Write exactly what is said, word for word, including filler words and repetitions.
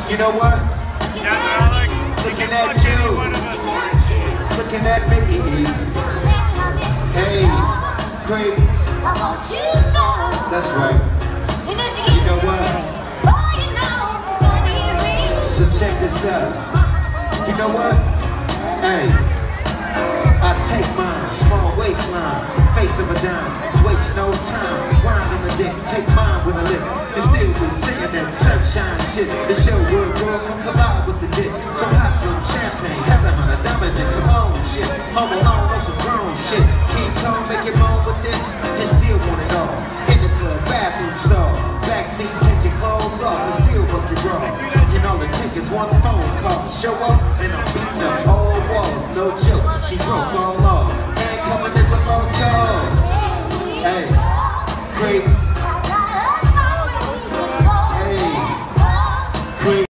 You know what? Yeah, I like Looking at you. Looking at me. Hey, great. That's right. You know what? So check this out. You know what? Hey, I take mine, small waistline, face of a dime, waste no time, wind on the dick, take mine with a lip, and still be singing that sunshine shit. The show word girl come collide with the dick, some hot, some champagne, Heather Hunter, Dominic, some own shit, home alone on some grown shit, keep calm, make it moan with this, and still want it all, in the club, bathroom stall, backseat, take your clothes off, and still work your bra, and all it take is one phone call, show up, and I'm beating up old walls, no joke, she broke all laws, and coming is a false call. Hey, great.